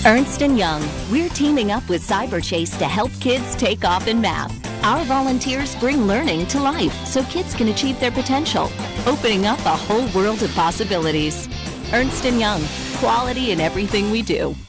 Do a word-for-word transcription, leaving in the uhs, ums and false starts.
Ernst and Young, we're teaming up with Cyberchase to help kids take off in math. Our volunteers bring learning to life so kids can achieve their potential, opening up a whole world of possibilities. Ernst and Young, quality in everything we do.